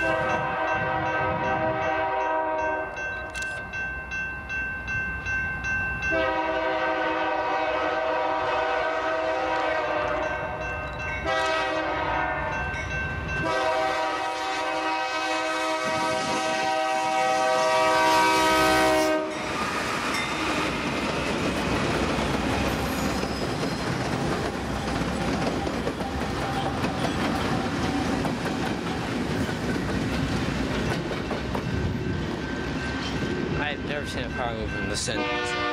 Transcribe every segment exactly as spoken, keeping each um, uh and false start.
I've never seen a car move in the center.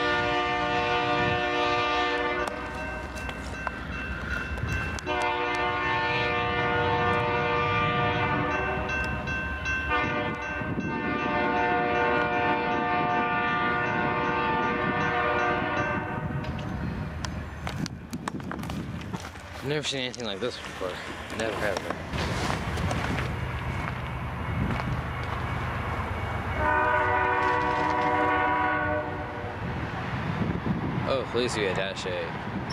I've never seen anything like this before. Never ever. Oh, please be a dash eight.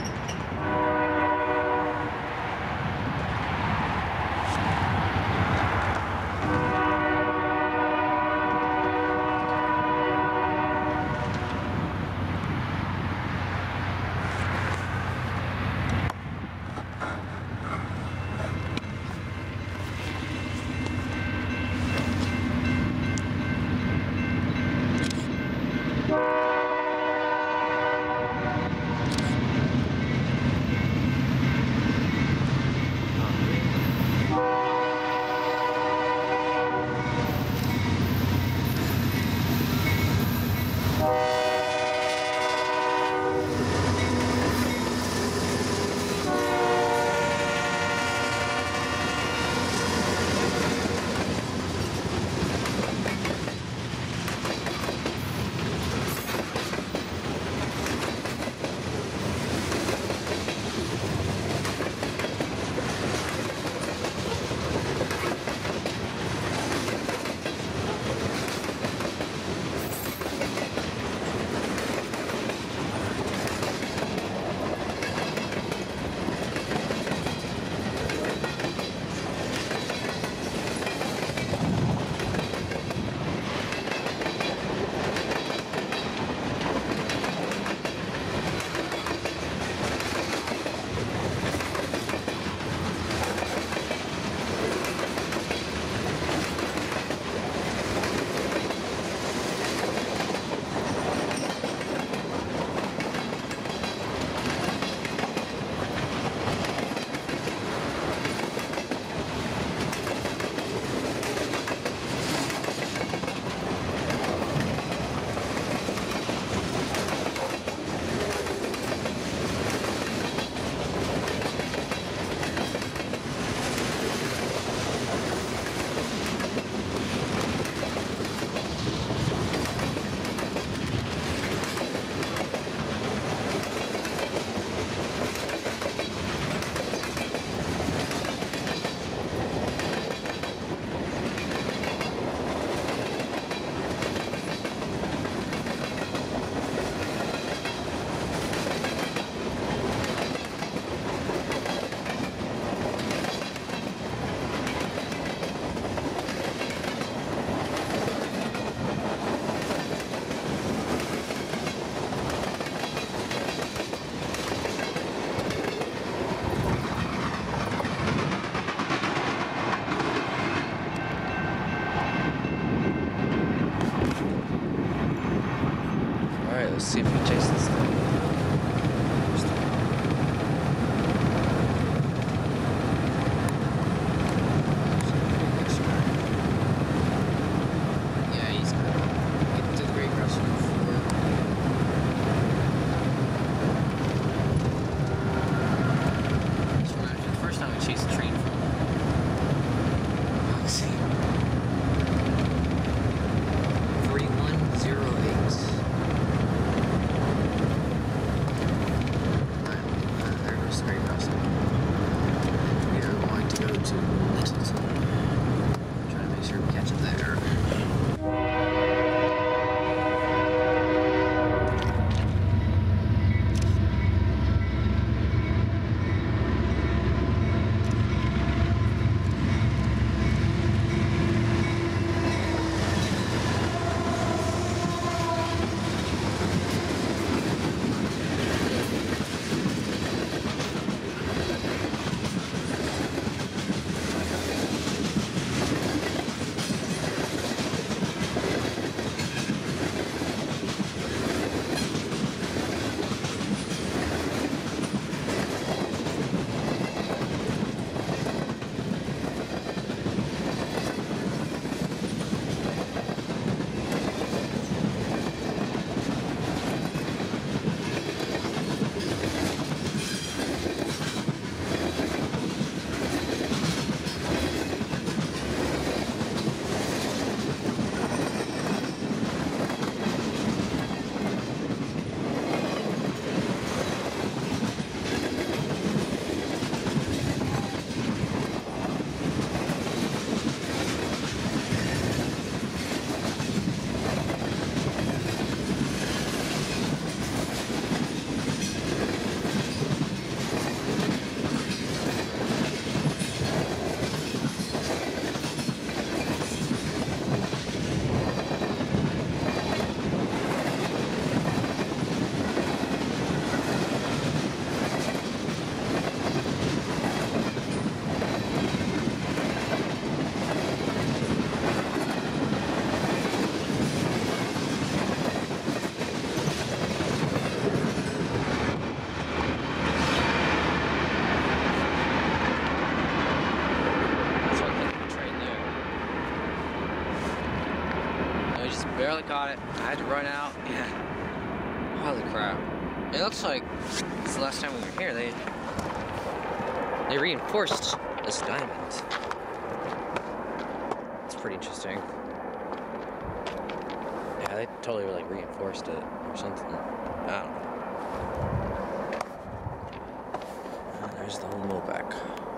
Let's see if we can chase this thing. Yeah, he's getting to the Great Crossing before. This reminds me of the first time we chased a train from. Let's see. three one zero eight. just barely caught it. I had to run out. Yeah. Holy crap. It looks like it's the last time we were here. They they reinforced this diamond. It's pretty interesting. Yeah, they totally like reinforced it or something. I don't know. And there's the whole mill back.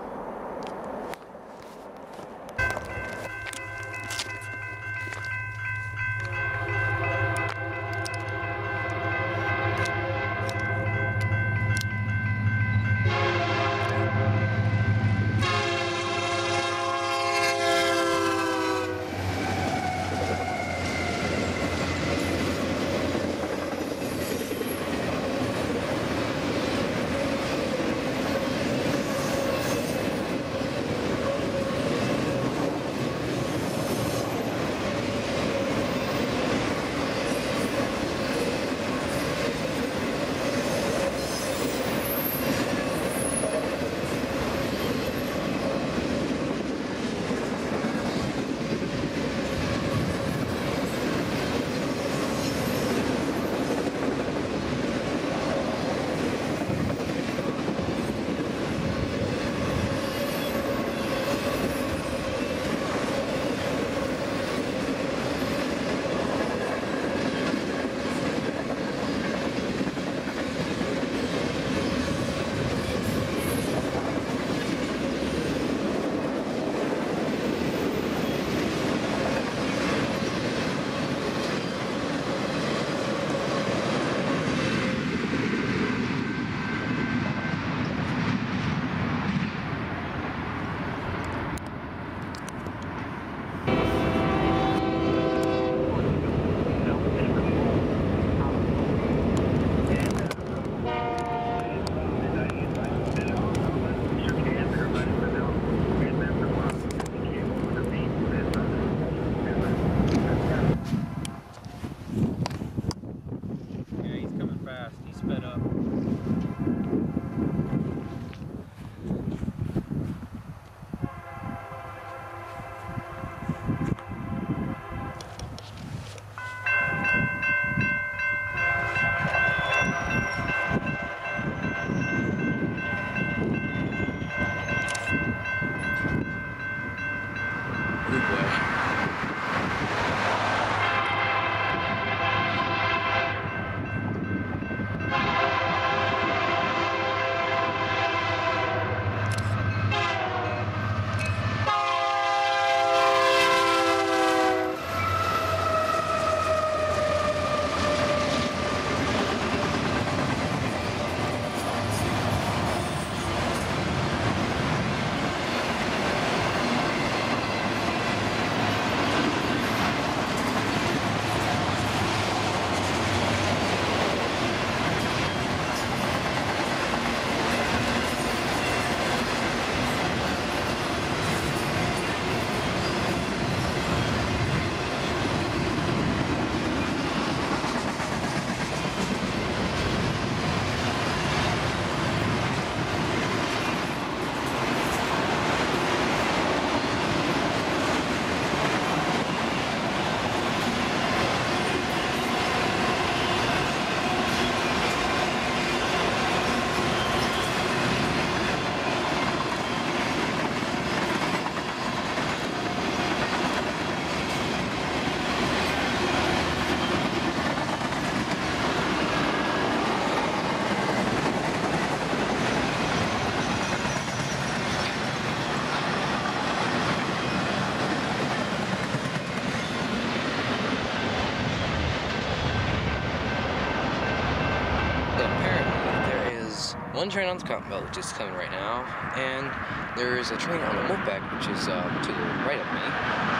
One train on the Cotton Belt, which is coming right now, and there's a train on the Wolfpack, which is uh, to the right of me,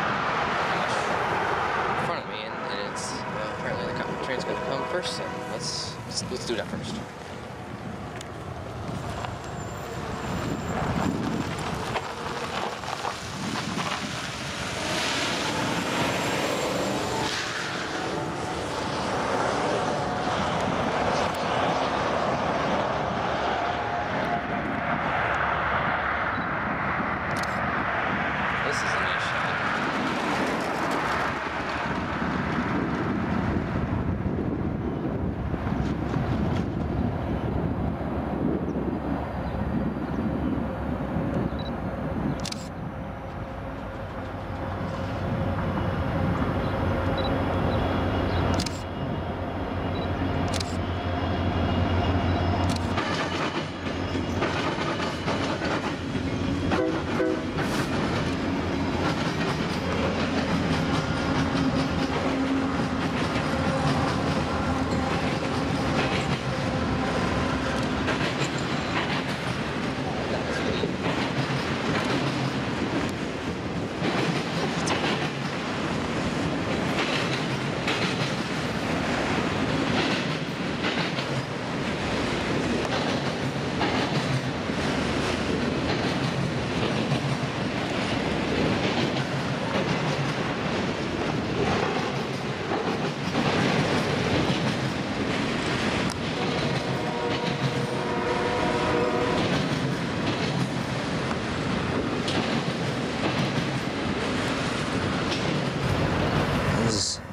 in front of me, and, and it's uh, apparently the Cotton train's going to come first. So let's, let's let's do that first.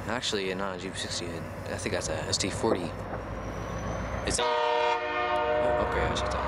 Actually, not a G sixty. I think that's a S T forty. It's. Oh, okay, I should tell.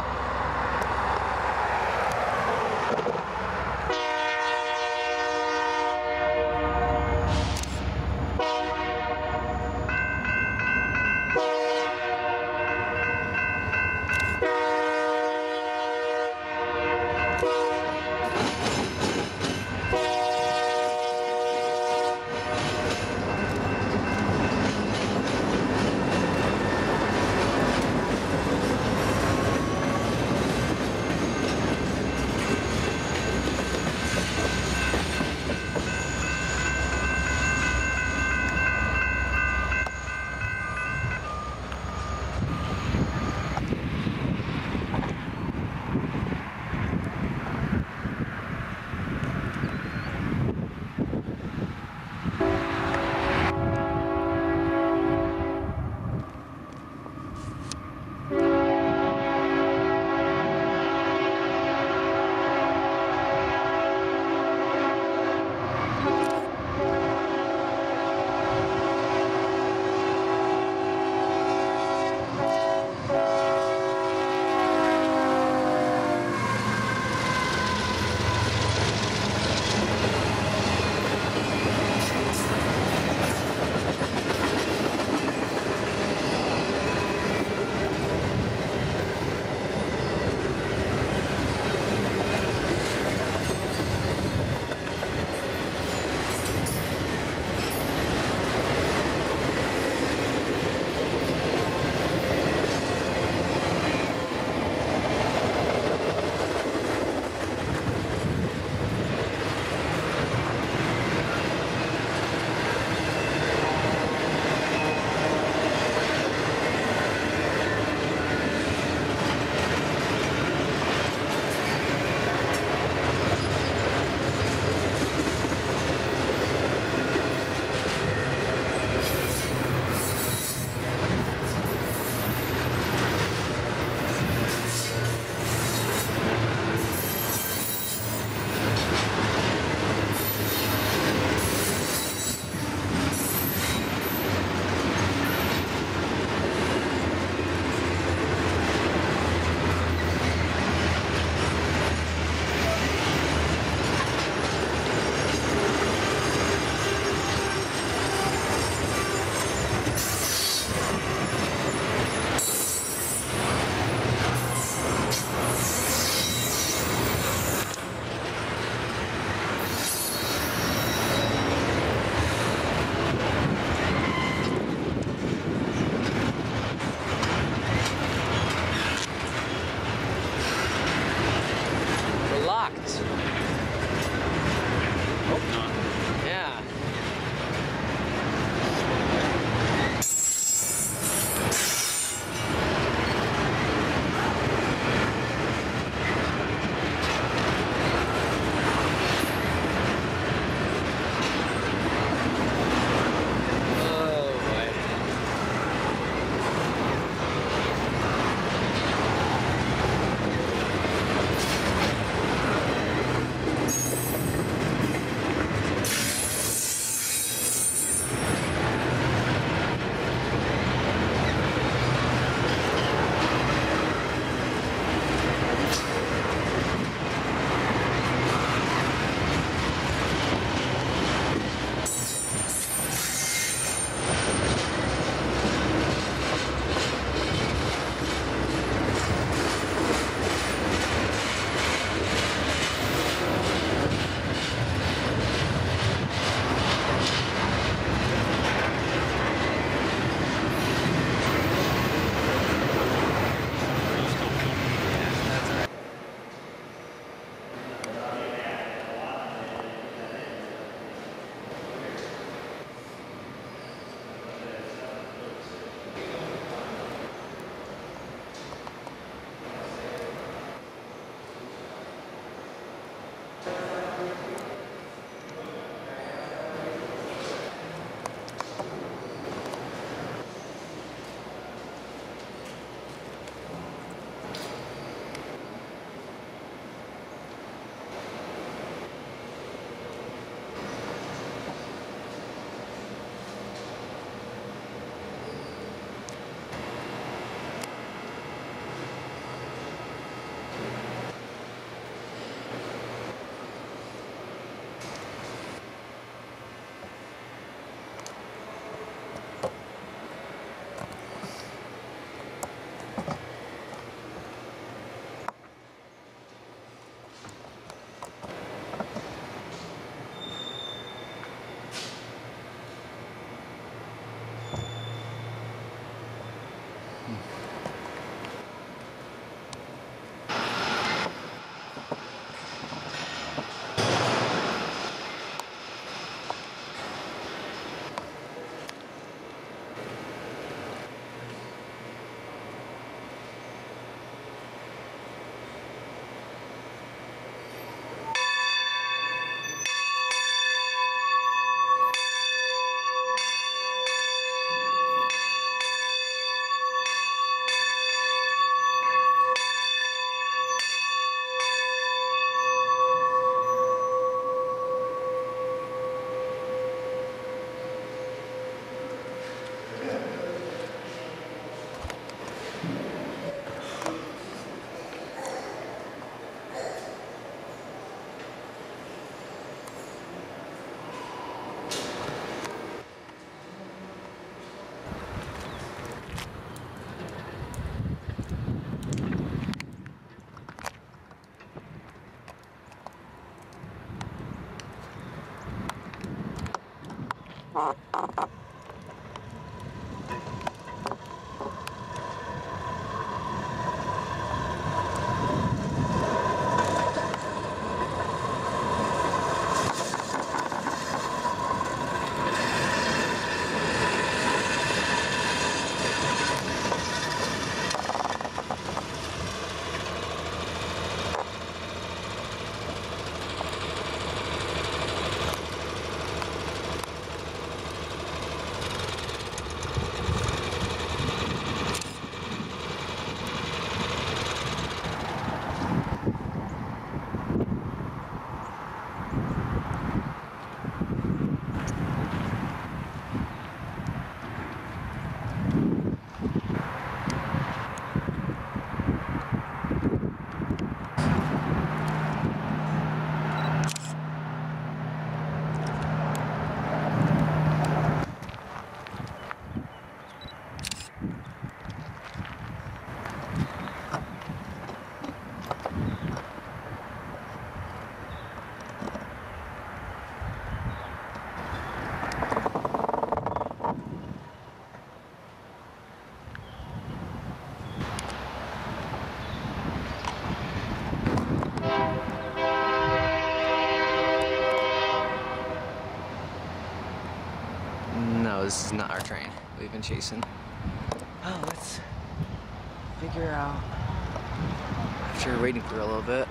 No, this is not our train we've been chasing. Oh, let's figure out, after waiting for a little bit.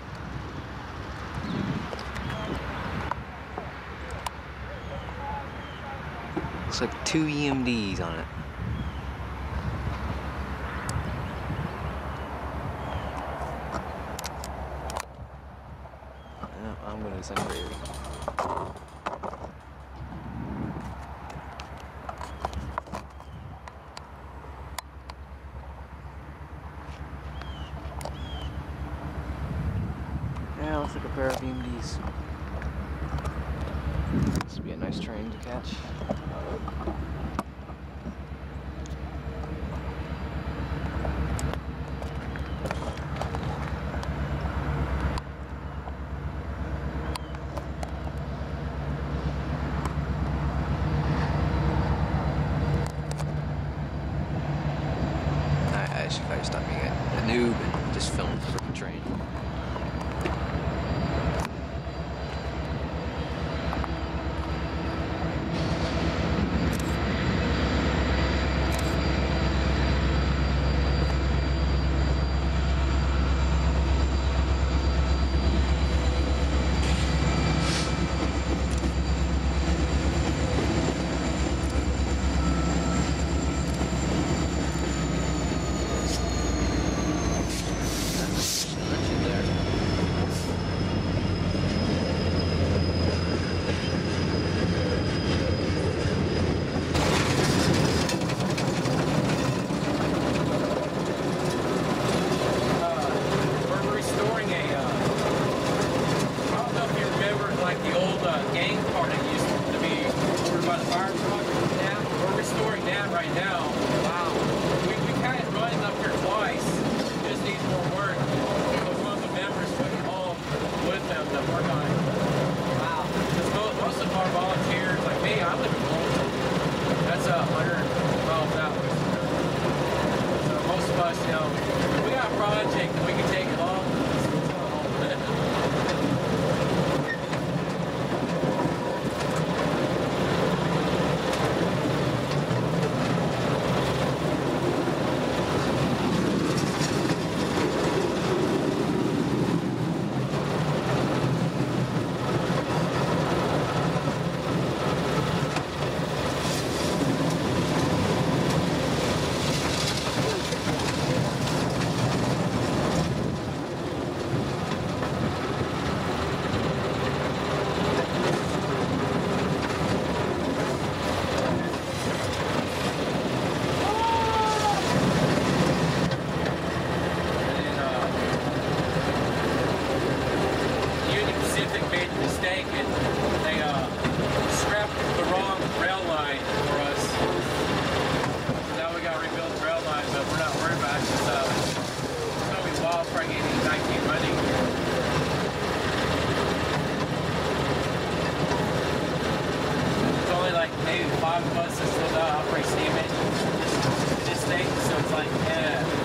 Looks like two E M Ds on it. Yeah, I'm gonna send gravy. Yeah, looks like a pair of E M Ds. This would be a nice train to catch. I, I should probably stop being a, a noob and just film the freaking train. five buses with the upright statement in this thing, so it's like, yeah.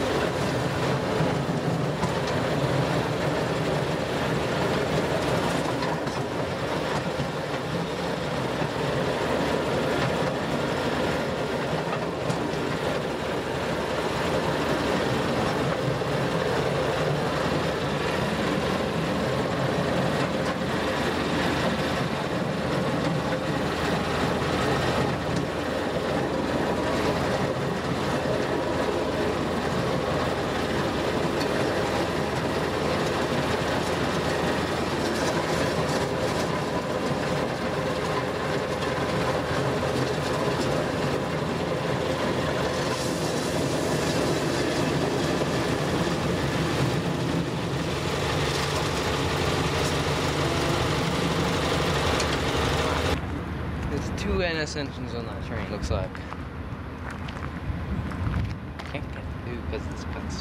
Two N S engines on that train, looks like. Can't get through because of this fence.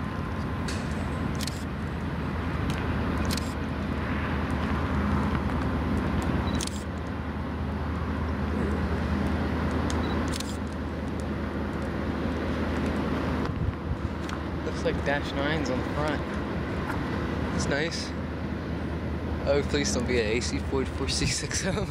Looks like dash nines on the front. It's nice. Oh, please don't be an A C forty-four C six M.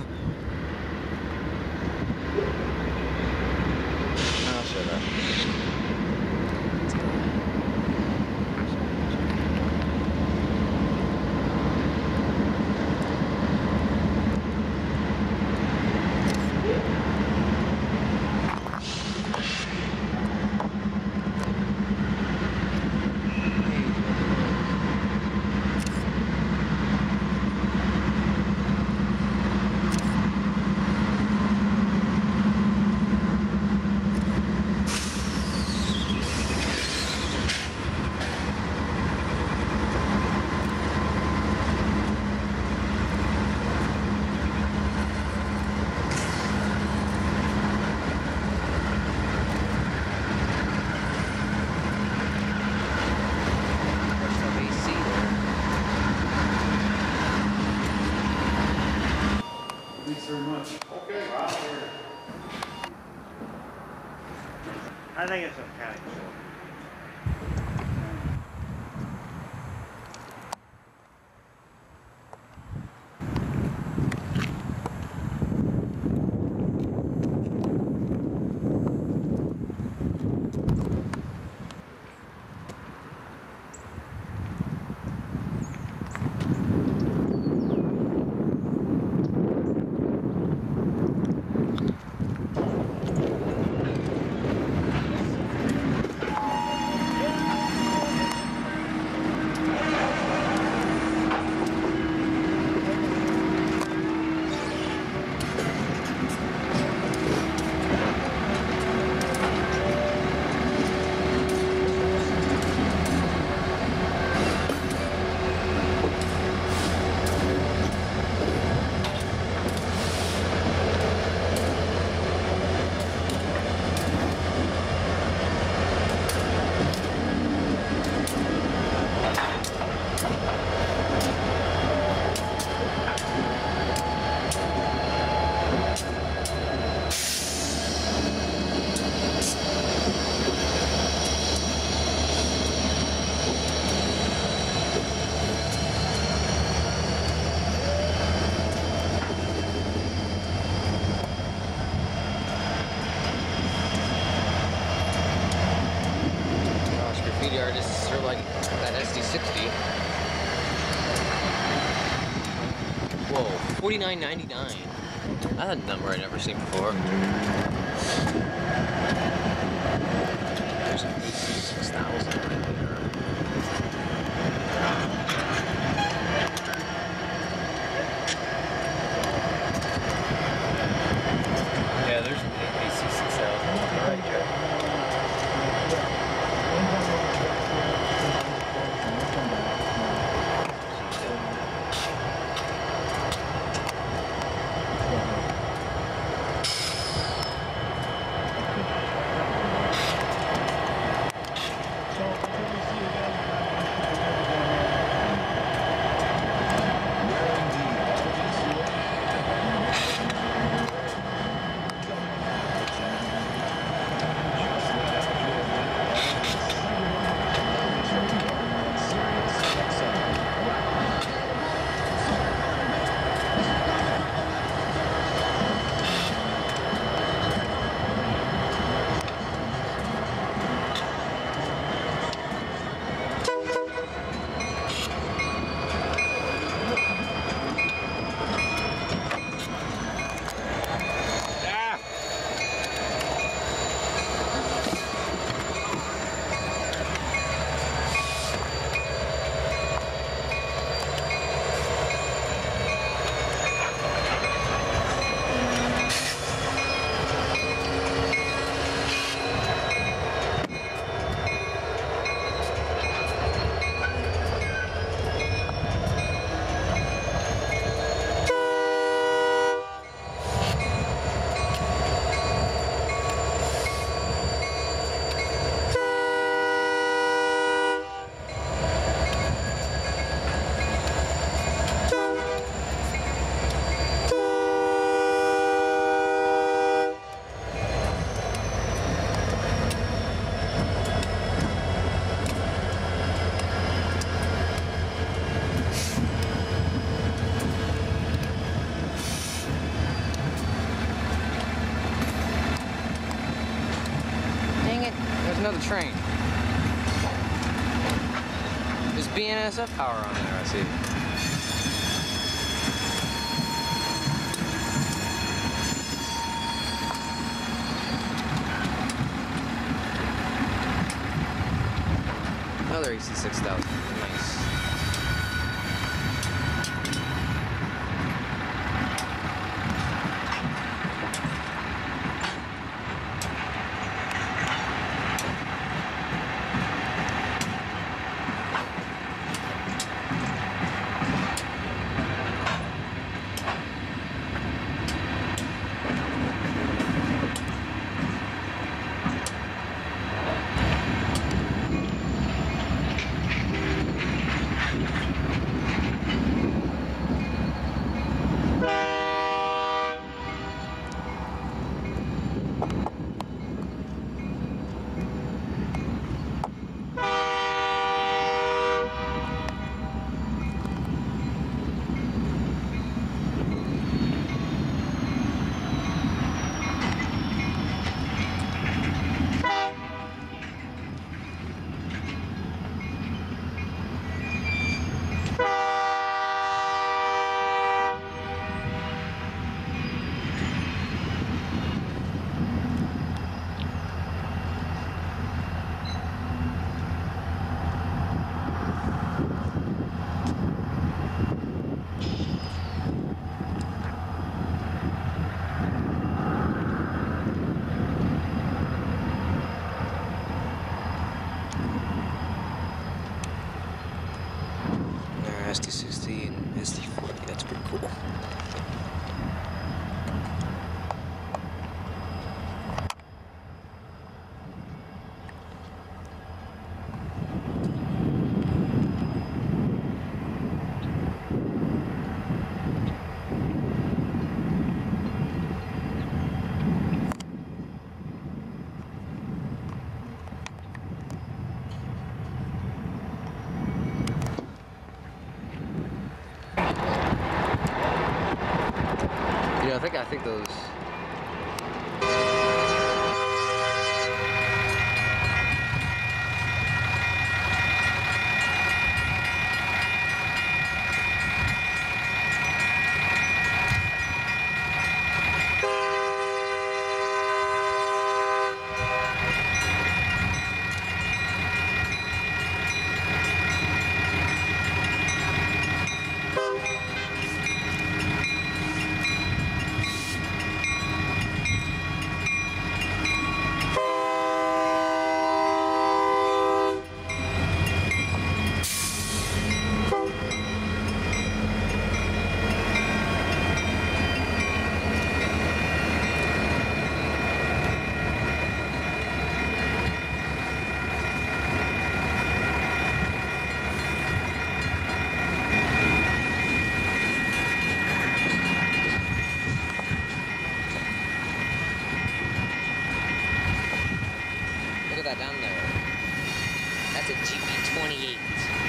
I think it's okay. Artists are like that S D sixty. Whoa, forty-nine ninety-nine. That's a number I've never seen before. There's an eighty-six thousand right there. Yeah, there's an eighty-six thousand right here. another train. There's B N S F power on there, I see. Another A C six thousand. Nice. S T sixty and S T forty, that's pretty cool. Yeah, I think I think those. Look at that down there. That's a G P twenty-eight.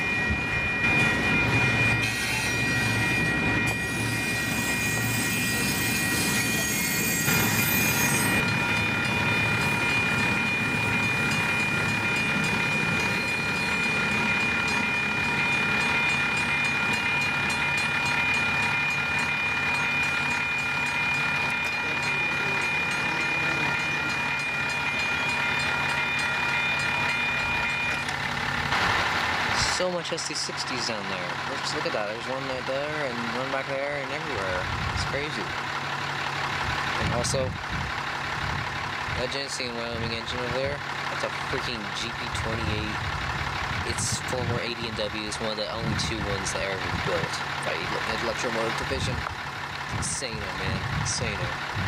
So much S T sixties down there. Just look at that. There's one right there and one back there and everywhere. It's crazy. And also, that Genesee and Wyoming engine over there, that's a freaking G P twenty-eight. It's former A D and W. It's one of the only two ones that ever built by Electromotive Division. It's insane, man. Insane.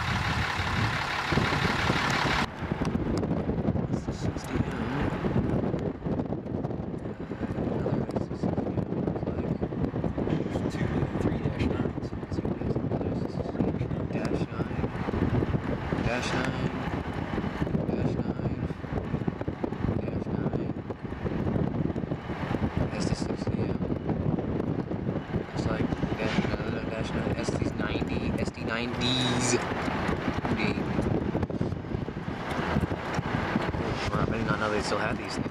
Dash nine, dash nine, dash nine, S T sixty, yeah. It's like dash another dash nine, S T ninety, S T nineties. Indeed. Or maybe not another they still have these things.